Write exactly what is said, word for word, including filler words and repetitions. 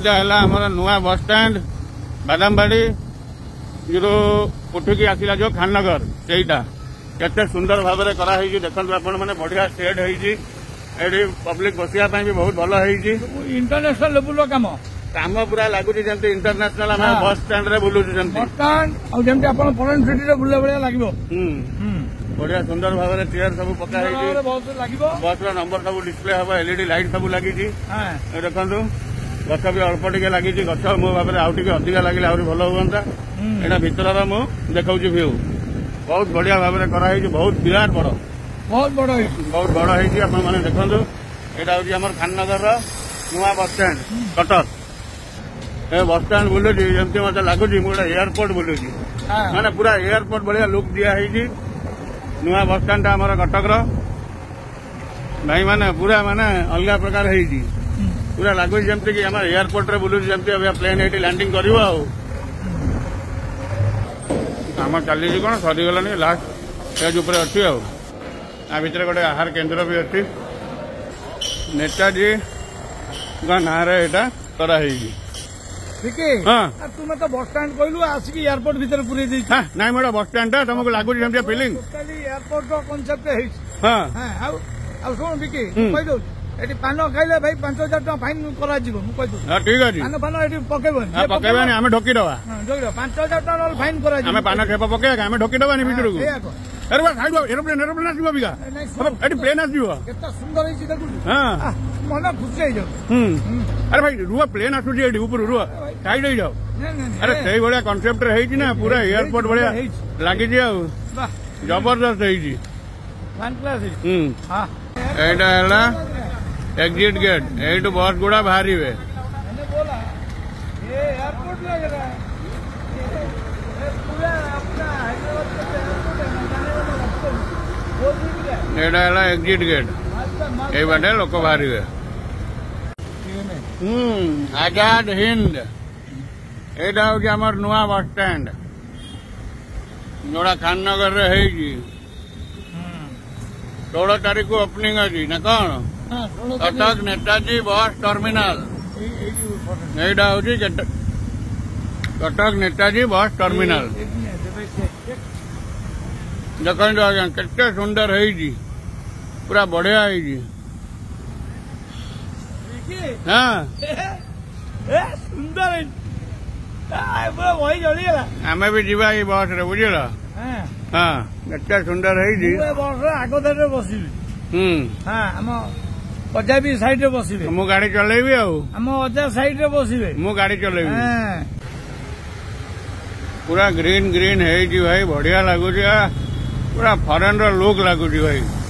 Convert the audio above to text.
आमर नुआ bus stand Badambadi जो उठिकी आसला जो खाननगर सेटा केते सुंदर भाव में कराई देखो आपण मैंने बढ़िया सेट होती पब्लिक बसिया भी बहुत भल होती इंटरनेशनल लेवल काम काम पूरा लगुच जमी इंटरनेशनल आम बस स्टैंड रे बुलूँ बस स्टाण फरेन सिटी रे बुला भाया लगे बढ़िया सुंदर भाव में चेयर सब पका बस नंबर सब डिस्प्ले हम एलईडी लाइट सब लगी देखु गछ भी अल्प टे लगी गछ मो भाव में आउटे अधिका लगे आहरी भल हुआ यहाँ भितर मुझे देखा भ्यू बहुत बढ़िया भाव में कराई बहुत विराट बड़ बहुत बड़ बहुत बड़ होती मैंने देखो यहाँ हूँ आम खाननगर नुआ बस स्टैंड कटक ए बस स्टैंड बुलूँ जमी मत लगुच मुझे एयरपोर्ट बुलूँ मैंने पूरा एयरपोर्ट बढ़िया लुक दिखाई नुआ बस स्टैंड आम कटक भाई मैंने पूरा माने अलग प्रकार होती पूरा लगुच जमती कि आम एयरपोर्ट रे बुलूँ जमती प्लेन ये लैंडिंग कर आम चली कौन सरीगलानी लास्ट स्टेज उपर अच्छी आ भर गोटे आहार केन्द्र भी अच्छी नेताजी ना यहाँ कराई हाँ तुम तो बस स्टैंड कहलु आसिक एयरपोर्ट भीतर पूरे ना मेरा बस स्टैंड तुमको लगुच फिलिंग एयरपोर्ट कनसेप्ट हाँ शुण विकी कहीदे ये पान खाइले भाई पांच हजार टाँग फाइन कर ठीक अच्छे पान फान ये पकेबन पकेबानी आम ढोकी दवा पांच हजार टाँग फाइन कर पान खेप पकेगा आम ढोकी दबानी भर को एरोप्लेन एरोप्लेन आसो बिका प्लेन आसो सुंदर हाँ मन खुशी हो अरे भाई रुआ प्लेन आसूँ ऊपर रुआ साइड हो जाओ अरे से भाया कनसेप्ट ना पूरा एयरपोर्ट भाया लगी जबरदस्त यहाँ एग्जिट गेट यू बस गुड़ा बाहर यहाँ एग्जिट गेट ये बाटे लोक बाहर आजाद हिंद यहाँ हूँ आम नुआ बस स्टैंड जोड़ा खाननगर रे सोलह तारीख को ओपनिंग अच्छी ना कौन कटक नेताजी बस टर्मिनाल यहाँ हूँ कटक नेताजी बस टर्मिनाल देखो आज्ञा केते सुंदर है पूरा बढ़िया है हाँ सुंदर वही चलीगला आम भी जीवा बस रे बुझल हाँ केते सुंदर है बस आग धारे बस हाँ आम अजा भी साइड रे बसबे मु गाड़ी चलेबी आम अजा साइड रे बसबे मु गाड़ी चलेबी पूरा ग्रीन ग्रीन है भाई बढ़िया लगुच पूरा फरेन रो लुक लगुच भाई।